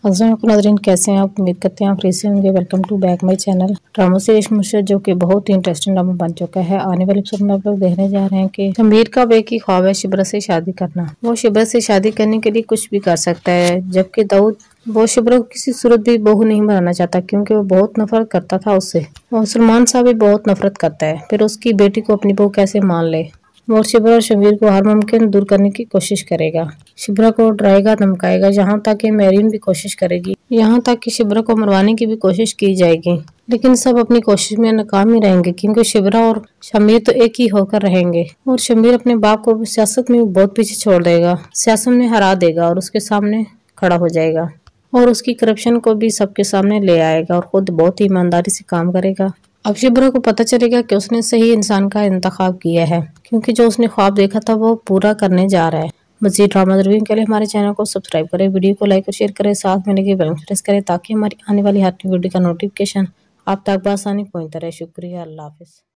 नाज़रीन, कैसे हैं आप? उम्मीद करते हैं आप फ्री से होंगे। Welcome to back my channel. Drama से इश्क मुर्शिद जो कि बहुत ही इंटरेस्टिंग ड्रामा बन चुका है। आने वाले एपिसोड में आप लोग देखने जा रहे हैं कि शम्मीर का एक ही ख्वाब है शिब्रा से शादी करना। वो शिब्रा से शादी करने के लिए कुछ भी कर सकता है, जबकि दाऊद वो शिब्रा को किसी सूरत भी बहू नहीं बनाना चाहता, क्योंकि वो बहुत नफरत करता था उससे। और सलमान साहब भी बहुत नफरत करता है। फिर उसकी बेटी को अपनी बहू कैसे मान ले। और शिब्रा और शम्मीर को हर मुमकिन दूर करने की कोशिश करेगा। शिब्रा को डराएगा, धमकाएगा, यहाँ तक कि मेरीन भी कोशिश करेगी, यहाँ तक कि शिब्रा को मरवाने की भी कोशिश की जाएगी। लेकिन सब अपनी कोशिश में नाकाम ही रहेंगे, क्योंकि शिब्रा और शम्मीर तो एक ही होकर रहेंगे। और शम्मीर अपने बाप को सियासत में बहुत पीछे छोड़ देगा, सियासत में हरा देगा और उसके सामने खड़ा हो जाएगा और उसकी करप्शन को भी सबके सामने ले आएगा और खुद बहुत ही ईमानदारी से काम करेगा। अब शिब्रा को पता चलेगा कि उसने सही इंसान का इंतखाब किया है, क्योंकि जो उसने ख्वाब देखा था वो पूरा करने जा रहा है। मज़ीद ड्रामा रिव्यू के लिए हमारे चैनल को सब्सक्राइब करें, वीडियो को लाइक और शेयर करें, साथ में लगे बेल आइकन प्रेस करें ताकि हमारी आने वाली हर वीडियो का नोटिफिकेशन आप तक बआसानी पहुंचता रहे। शुक्रिया, अल्लाह हाफिज़।